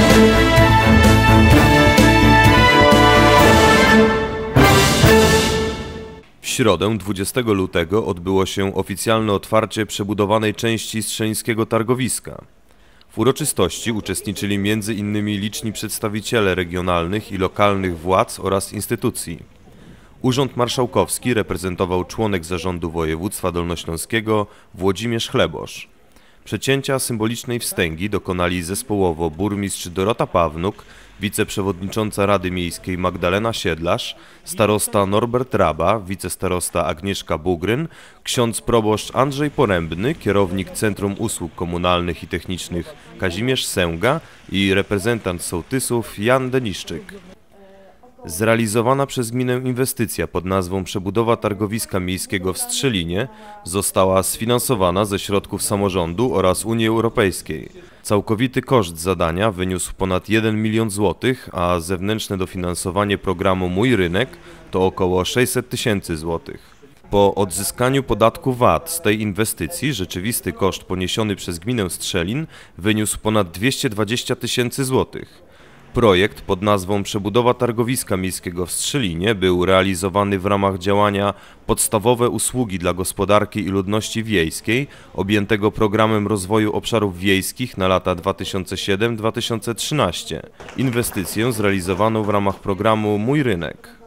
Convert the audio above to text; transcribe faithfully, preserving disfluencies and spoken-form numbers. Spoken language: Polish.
W środę, dwudziestego lutego, odbyło się oficjalne otwarcie przebudowanej części Strzelińskiego Targowiska. W uroczystości uczestniczyli między innymi liczni przedstawiciele regionalnych i lokalnych władz oraz instytucji. Urząd Marszałkowski reprezentował członek Zarządu Województwa Dolnośląskiego Włodzimierz Chlebosz. Przecięcia symbolicznej wstęgi dokonali zespołowo burmistrz Dorota Pawnuk, wiceprzewodnicząca Rady Miejskiej Magdalena Siedlarz, starosta Norbert Raba, wicestarosta Agnieszka Bugryn, ksiądz proboszcz Andrzej Porębny, kierownik Centrum Usług Komunalnych i Technicznych Kazimierz Sęga i reprezentant sołtysów Jan Deniszczyk. Zrealizowana przez gminę inwestycja pod nazwą Przebudowa Targowiska Miejskiego w Strzelinie została sfinansowana ze środków samorządu oraz Unii Europejskiej. Całkowity koszt zadania wyniósł ponad jeden milion złotych, a zewnętrzne dofinansowanie programu Mój Rynek to około sześćset tysięcy złotych. Po odzyskaniu podatku V A T z tej inwestycji rzeczywisty koszt poniesiony przez gminę Strzelin wyniósł ponad dwieście dwadzieścia tysięcy złotych. Projekt pod nazwą Przebudowa Targowiska Miejskiego w Strzelinie był realizowany w ramach działania Podstawowe usługi dla gospodarki i ludności wiejskiej objętego Programem Rozwoju Obszarów Wiejskich na lata dwa tysiące siódmy do dwa tysiące trzynastego. Inwestycję zrealizowano w ramach programu Mój Rynek.